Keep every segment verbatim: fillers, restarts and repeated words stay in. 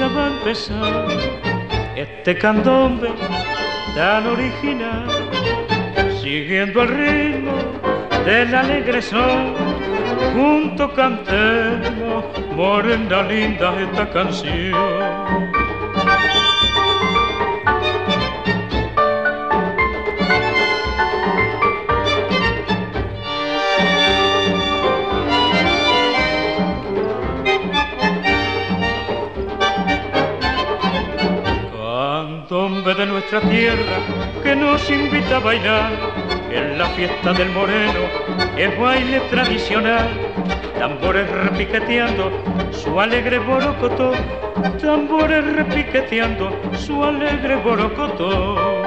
ya va a empezar este candombe tan original, siguiendo el ritmo del alegre son, juntos cantemos, morena linda, esta canción. Candombe de nuestra tierra que nos invita a bailar en la fiesta del moreno, es baile tradicional, tambores repiqueteando su alegre borocotó, tambores repiqueteando su alegre borocotó.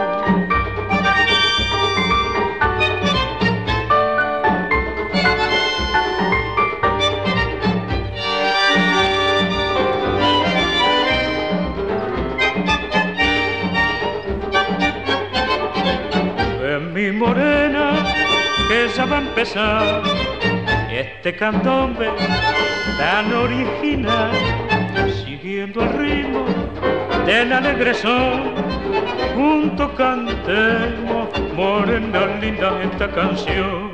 Mi morena, que ya va a empezar este candombe tan original, siguiendo el ritmo del alegre son, juntos cantemos, morena linda, esta canción.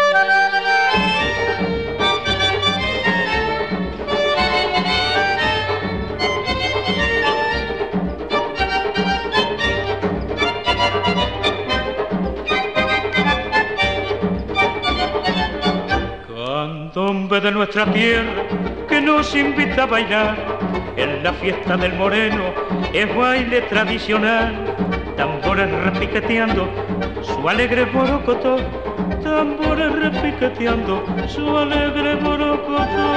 Candombe de nuestra tierra que nos invita a bailar en la fiesta del moreno, es baile tradicional, tambores repiqueteando su alegre borocotó, tambores repiqueteando su alegre borocotó.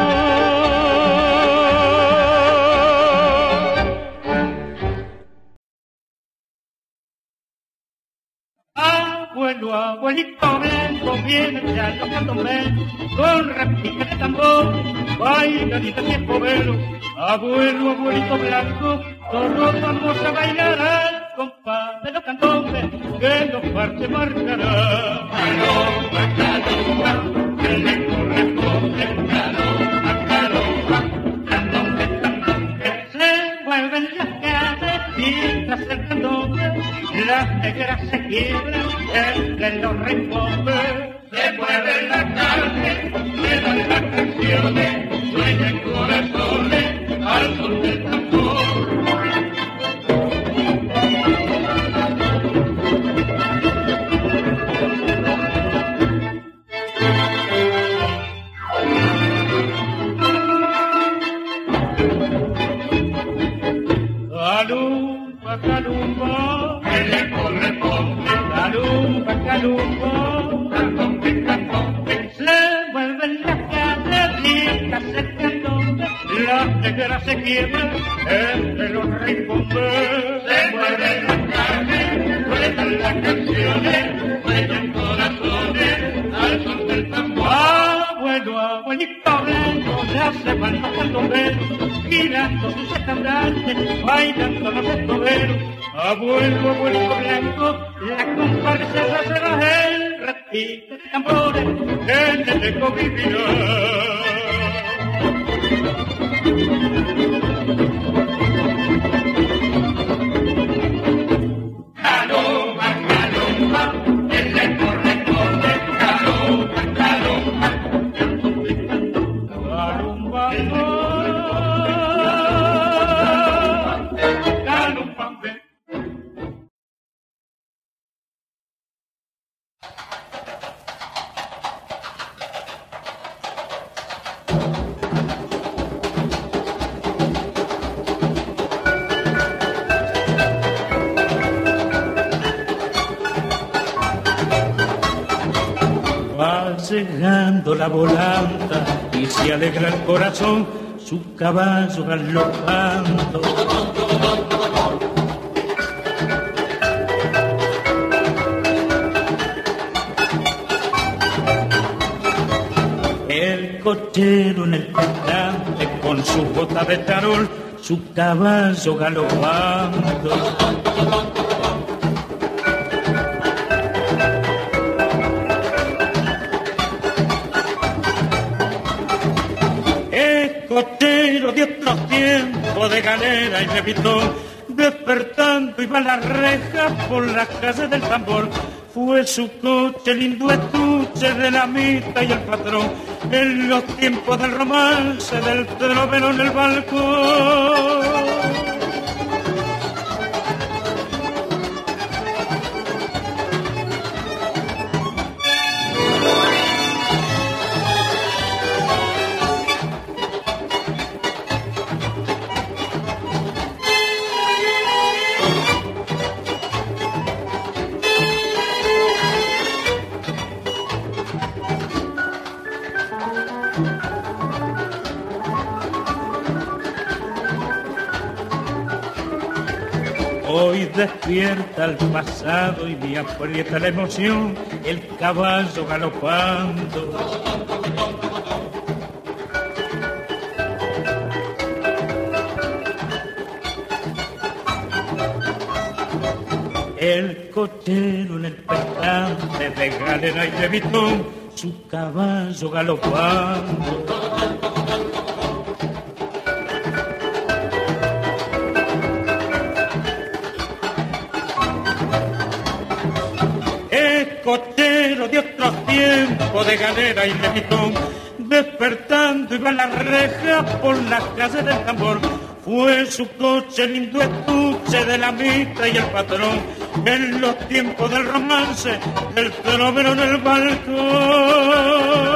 Abuelo, abuelito blanco, viene ya los candombe, con repique de tambor, bailan y de tiempo velo. Abuelo, abuelito blanco, todos vamos a bailar al compás de los candombes, que los parches marcarán. Caloma, caloma, que le corresponde, caloma, caloma, candombe, candombe. Se mueven las calles y tras el candombe, las negras se quiebran entre los rincones. Se mueven las calles, suenan las canciones, sueñan corazones al son del tambor. Calumba, calumba, que le corresponde. Calumba, calumba, candombe, candombe. Se vuelven las calles lindas el candombe, las negras se quiebran entre los rincones. Se mueven las calles, suenan las canciones, sueñan corazones al son del tambor. Abuelo, abuelito blanco, ya se van los candomberos, girando sus estandartes, bailando los escoberos. Abuelo, abuelito blanco, la comparsa ya será el repite de tambores, en el eco vivirá. Caloma, caloma, que le corresponde, caloma, caloma, candombe, candombe, calumba, calumba. Va llegando la volanta y se alegra el corazón, su caballo galopando. El cochero en el petate con su bota de tarol, su caballo galopando. Escotero de otros tiempos, tiempo de galera y levitón, despertando iba la reja por las calles del tambor. Fue su coche, lindo estuche de la mitad y el patrón, en los tiempos del romance del trovero en el balcón. Hoy despierta el pasado y me aprieta la emoción, el caballo galopando. El cochero en el pestante de galera y levitón, su caballo galopando. Cochero de otros tiempos de galera y levitón, despertando iba la reja por las calles del tambor. Fue su coche lindo estuche de la mitad y el patrón, en los tiempos del romance, el trovero en el balcón.